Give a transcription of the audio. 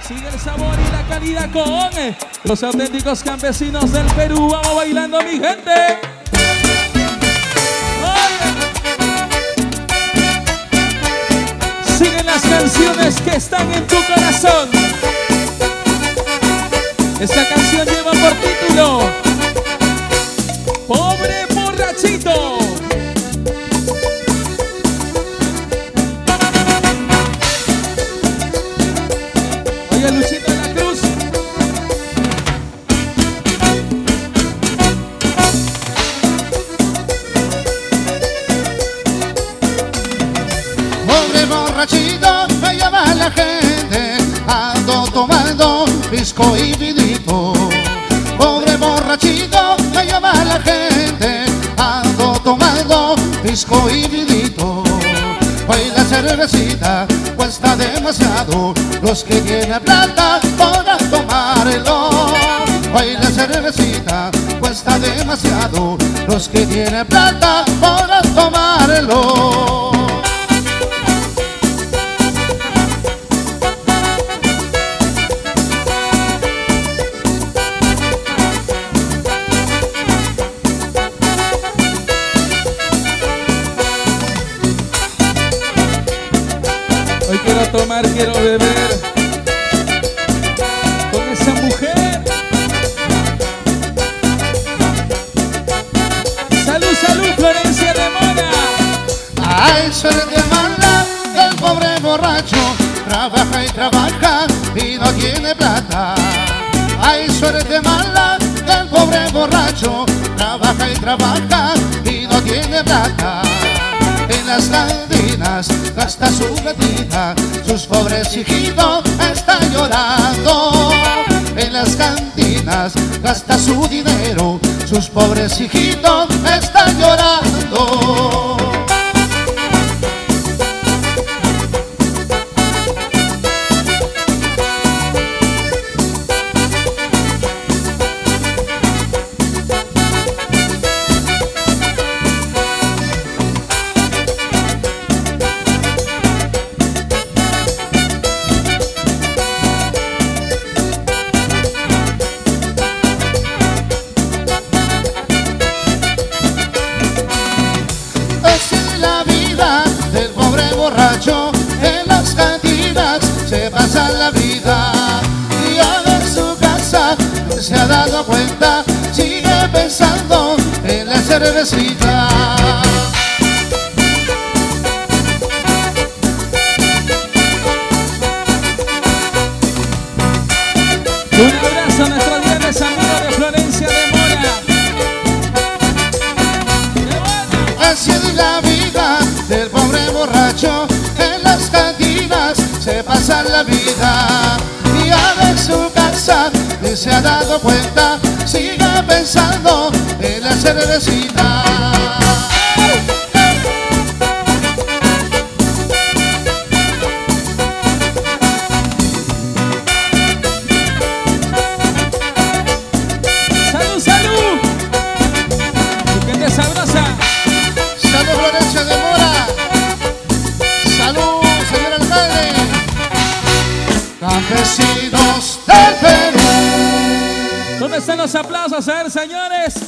Sigue el sabor y la calidad con los auténticos campesinos del Perú. Vamos bailando, mi gente. Siguen las canciones que están en tu corazón. Esta canción lleva por título Pobre Borrachito. Oye, Luchito de la Cruz. Pobre borrachito, me llama la gente, ando tomando pisco y vinito. Pobre borrachito, me llama la gente, ando tomando pisco y vinito. Hoy la cervecita cuesta demasiado, los que tienen plata podrán tomarlo. Hoy la cervecita cuesta demasiado, los que tienen plata podrán tomarlo. Hoy quiero tomar, quiero beber con esa mujer. Salud, salud, Florencia de Mora. Ay, suerte mala del pobre borracho, trabaja y trabaja y no tiene plata. Ay, suerte mala del pobre borracho, trabaja y trabaja y no tiene plata. En las cantinas gasta su gatita, sus pobres hijitos están llorando. En las cantinas gasta su dinero, sus pobres hijitos están llorando. En las cantinas se pasa la vida y ahora en su casa se ha dado cuenta, sigue pensando en la cervecita. Un abrazo a nuestro viernes amigo de Florencia de Mora. Así es la vida del pobre borracho, en las cantinas se pasa la vida y ahora en su casa ni se ha dado cuenta, sigue pensando en la cervecita. Salud, salud. ¿Y quién te sabrasa? Salud, Florencia de Mora. Salud, señor alcalde. Campesinos del Perú. ¿Dónde están los aplausos? A ver, señores.